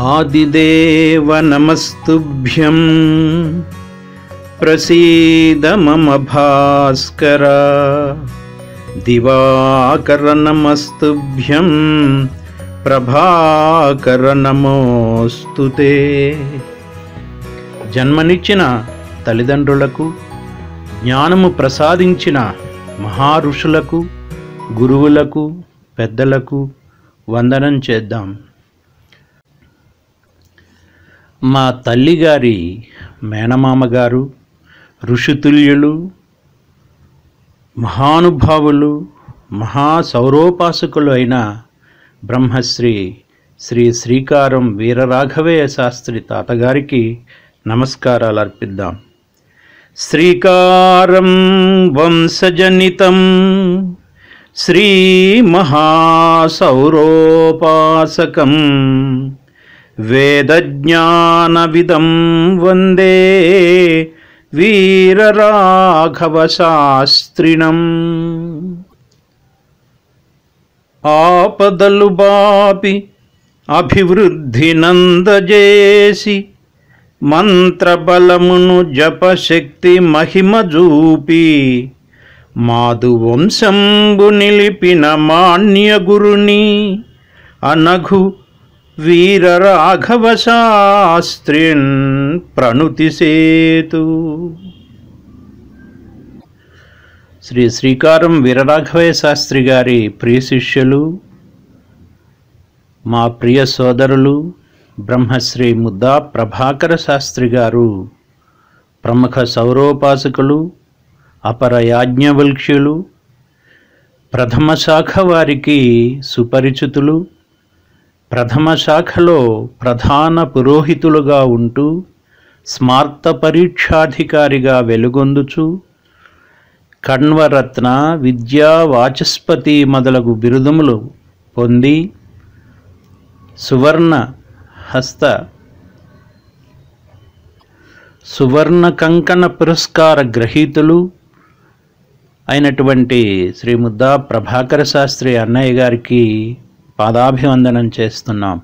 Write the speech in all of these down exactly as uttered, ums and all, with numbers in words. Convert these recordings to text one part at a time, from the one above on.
आदिदेव नमस्तुभ्यं प्रसीद मम भास्कर दिवाकर नमस्तुभ्यं ప్రభాకర నమోస్తుతే. జన్మనిచ్చిన తల్లిదండ్రులకు, జ్ఞానము ప్రసాదించిన మహారుషులకు, గురువులకు, పెద్దలకు వందనం చేద్దాం. మా తల్లిగారి మేనమామగారు ఋషితుల్యులు, మహానుభావులు, మహాసౌరోపాసకులు అయిన బ్రహ్మశ్రీ శ్రీ శ్రీకారం వీరరాఘవయ్య శాస్త్రి తాతగారికి నమస్కారాలు అర్పిద్దాం. శ్రీకారం వంశజనితం శ్రీ మహాసౌరోపాసకం వేదజ్ఞానవిదం వందే వీరరాఘవ శాస్త్రిణం. ఆపదలు బాపి అభివృద్ధి నందజేసి మంత్రబలమును జపశక్తి మహిమ జూపి మాదు వంశంబు నిలిపిన మాన్యగురుని అనఘు వీరరాఘవ శాస్త్రిన్ ప్రణుతిసేతు. శ్రీ శ్రీకారం వీరరాఘవయ్య శాస్త్రి గారి ప్రియ శిష్యులు, మా ప్రియ సోదరులు బ్రహ్మశ్రీ ముద్దా ప్రభాకర శాస్త్రి గారు ప్రముఖ సౌరోపాసకులు, అపర యాజ్ఞవల్క్యులు, ప్రథమ శాఖ వారికి సుపరిచితులు. ప్రథమ శాఖలో ప్రధాన పురోహితులుగా ఉంటూ స్మార్త పరీక్షాధికారిగా వెలుగొందుచు కణ్వరత్న, విద్యా వాచస్పతి మొదలగు బిరుదములు పొంది సువర్ణ హస్త సువర్ణ కంకణ పురస్కార గ్రహీతులు అయినటువంటి శ్రీ ముద్దా ప్రభాకర శాస్త్రి అన్నయ్య గారికి పాదాభివందనం చేస్తున్నాం.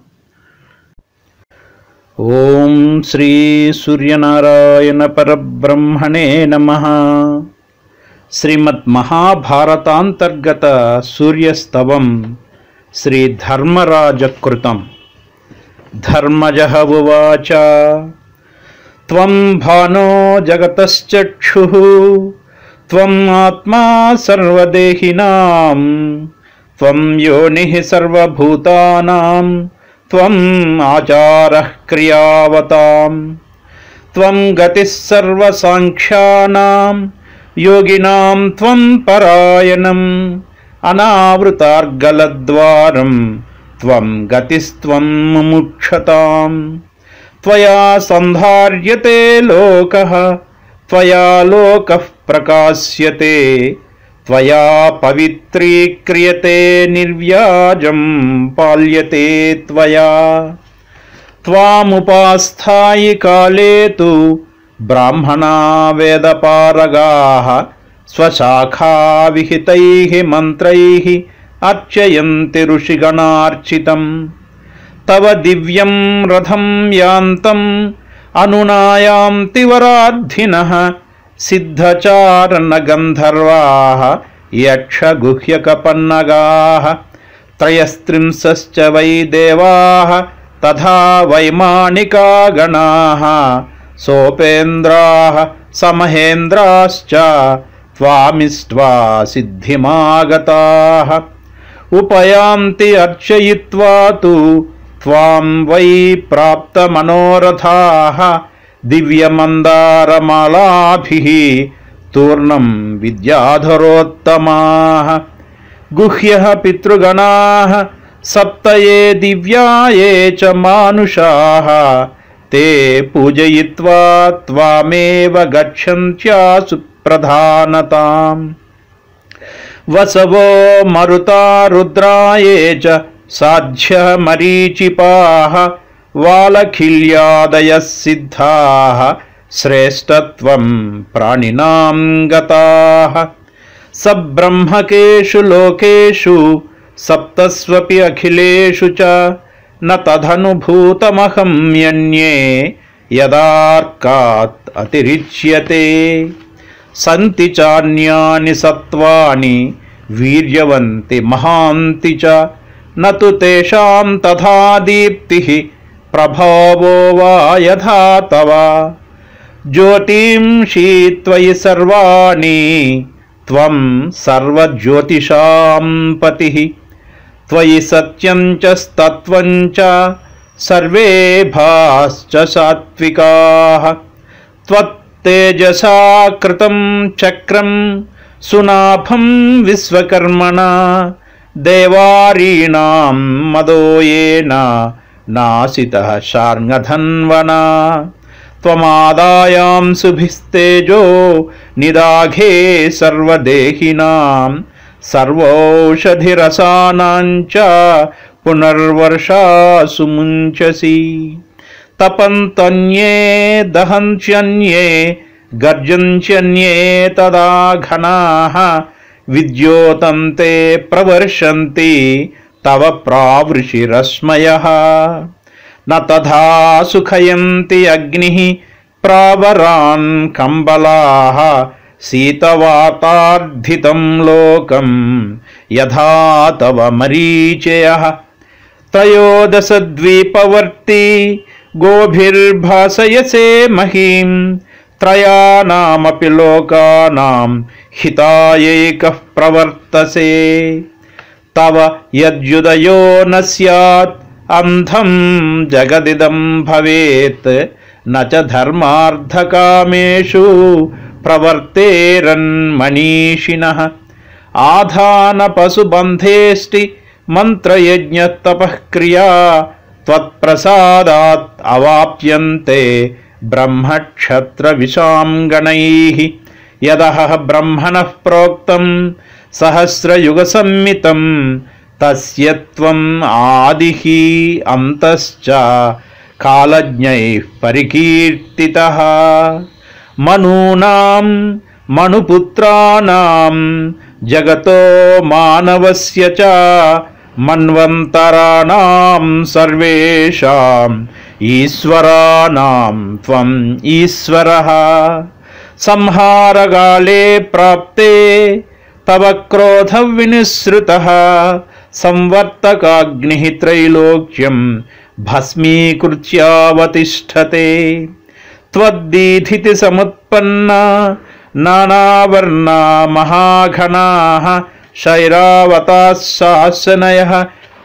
ఓం శ్రీ సూర్యనారాయణ పరబ్రహ్మణే నమః. శ్రీమద్ మహాభారతాంతర్గత సూర్యస్తవం శ్రీ ధర్మరాజకృతం. ధర్మజః ఉవాచ త్వం భానో జగతశ్చక్షుః త్వం ఆత్మా సర్వదేహినాం త్వం యోనిః సర్వభూతానాం త్వం ఆచారః క్రియావతాం త్వం గతిః సర్వసాంఖ్యానాం యోగినాం త్వం పరాయణం అనావృతార్గలద్వారం త్వం గతిస్త్వం ముముక్షతాం త్వయా సంధార్యతే లోకః త్వయా లోకః ప్రకాశ్యతే త్వయా పవిత్రీక్రియతే నిర్వ్యాజం పాల్యతే త్వయా త్వాముపాస్థాయి కాలే తు బ్రాహ్మణా వేదపారగాః స్వశాఖా విహితైః మంత్రైః అర్చయంతి ఋషిగణార్చితం తవ దివ్యం రథం యాంతం అనునాయాంతి వరార్థినః సిద్ధచారణ గంధర్వాః యక్షగుహ్యకపన్నగాః త్రయస్త్రింశశ్చ వై దేవాః తథా వైమానికా గణాః సోపేంద్రాః సమహేంద్రాశ్చ త్వామిష్ట్వా సిద్ధిమాగతాః ఉపయాంతి అర్చయిత్వా తు త్వాం వై ప్రాప్తమనోరథాః దివ్యమందారమాలాభిః తూర్ణం విద్యాధరోత్తమాః గుహ్యః పితృగణాః సప్తయే దివ్యాయే చ మానుషాః తే పూజయిత్వా త్వామేవ గచ్చంత్యాసు ప్రధానతాం వసవో మరుతా రుద్రాయే చ సాధ్య మరీచిపాః వాలఖిల్యాదయః సిద్ధాః శ్రేష్టత్వం ప్రాణినాం గతాః సబ్రహ్మకేషు లోకేషు సప్తస్వపి అఖిలేషు చ न तदनुभूतमहं यन्ये यदार्कात् अतिरिच्यते संति चान्यानि सत्त्वानि वीर्यवन्ति महान्ति च न तु तेषां तथा दीप्तिः प्रभावो वा यथा तव ज्योतिंषि त्वयि सर्वाणि त्वं सर्वज्योतिषां पतिः त्वयि सत्यं च तत्त्वं च सर्वे भाश्च सात्विकाः त्वत्तेजसा कृतं चक्रं सुनाभं विश्वकर्मणा देवारीणां मदो येन नासितः शार्ङ्गधन्वना त्वमादायां सुभिस्तेजो निदाघे सर्वदेहिनां सर्वौषधिरसानां च पुनर्वर्षासु मुञ्चसि तपन्तन्ये दहन्त्यन्ये गर्जन्त्यन्ये तदा घनाः विद्योतन्ते प्रवर्षन्ति तव प्रावृषिरश्मयः न तथा सुखयन्ति अग्निः प्रावरान् कम्बलाः शीतवातार्धितं लोकं यथा तव मरीचयः त्रयोदशद्वीपवर्ती गोभिर्भासयसे महीं त्रयाणामपि लोकानां हितायैकः प्रवर्तसे तव यद्युदयो न स्यात् अंधं जगदिदं भवेत् न च धर्मार्थकामेषु प्रवर्तेरन्मनीषिणः आधानपशुबन्धेष्टि मन्त्रयज्ञतपः क्रिया त्वत्प्रसादात् अवाप्यन्ते ब्रह्मक्षत्रविशां गणैः यदह ब्रह्मणः प्रोक्तं सहस्रयुगसम्मितं तस्य त्वम् आदिः अन्तश्च कालज्ञैः परिकीर्तितः मनूनां मनुपुत्राणां जगतो मानवस्य च मन्वन्तराणां सर्वेषाम् ईश्वराणां त्वम् ईश्वरः संहारकाले प्राप्ते तव क्रोधविनिसृतः संवर्तकाग्निः त्रैलोक्यं भस्मीकृत्यावतिष्ठते त्वद्दीधिति समुत्पन्ना नानावर्णा महाघनाः शैरावताः शासनयः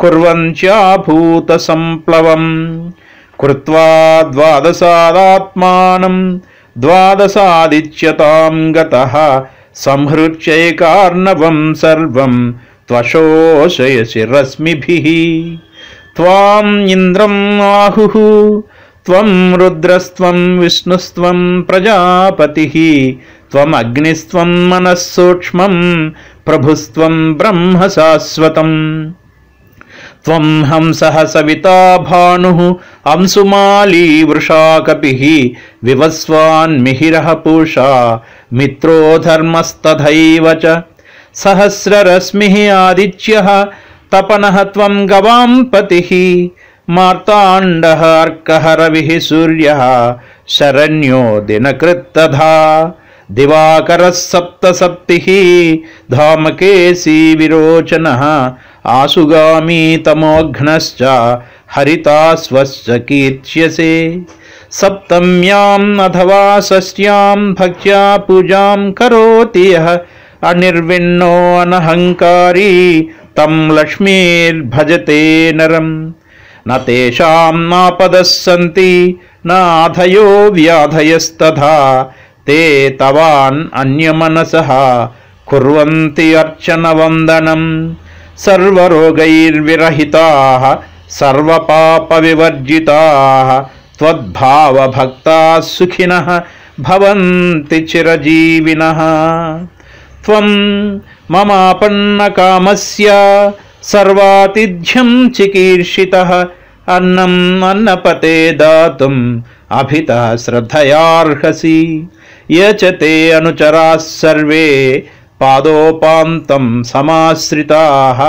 कुर्वन्त्याभूतसम्प्लवम् कृत्वा द्वादशादात्मानं द्वादशादिच्यतां गतः संहृत्यैकार्णवं सर्वं त्वशोषयसि रश्मिभिः त्वाम् इन्द्रम् आहुः त्वं रुद्रस्त्वं विष्णुस्त्वं प्रजापतिः त्वम् अग्निस्त्वं मनःसूक्ष्मं प्रभुस्त्वं ब्रह्म शाश्वतम् त्वं हंसः सविता भानुः अंशुमाली वृषाकपिः विवस्वान् मिहिरः पूषा मित्रो धर्मस्तथैव च सहस्ररश्मिः आदित्यः तपनः त्वं गवां पतिः मार्ताण्डः अर्कः रविः सूर्यः शरण्यो दिनकृत्तधा दिवाकरः सप्तसप्तिः धामकेशी विरोचनः आशुगामी तमोघ्नश्च हरिताश्वश्च कीर्त्यसे सप्तम्याम् अथवा षष्ट्यां भक्त्या पूजां करोति यः अनिर्विण्णो अनहङ्कारी तं लक्ष्मीर्भजते नरम् न तेषां नापदः सन्ति नाधयो व्याधयस्तथा ते तवान् अन्यमनसः कुर्वन्ति अर्चनवन्दनम् सर्वरोगैर्विरहिताः सर्वपापविवर्जिताः त्वद्भावभक्ताः सुखिनः भवन्ति चिरजीविनः त्वं ममापन्नकामस्य सर्वातिथ्यं चिकीर्षितः अन्नम् अन्नपते दातुम् अभितः श्रद्धयार्हसि ये च ते अनुचराः सर्वे पादोपान्तं समाश्रिताः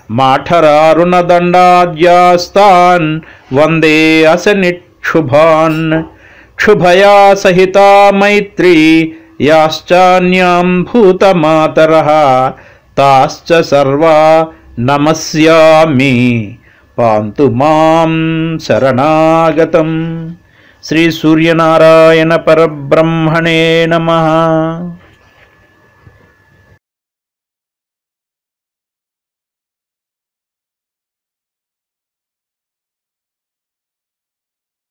మాఠరారుణదండాద్యాస్తాన్ వందే అసనిక్షుభాన్ క్షుభయా సహితా మైత్రీ యాశ్చాన్యాం భూతమాతరః తాశ్చ సర్వా నమస్యామి పాంతు మాం శరణాగతం. శ్రీ సూర్యనారాయణ పరబ్రహ్మణే నమః.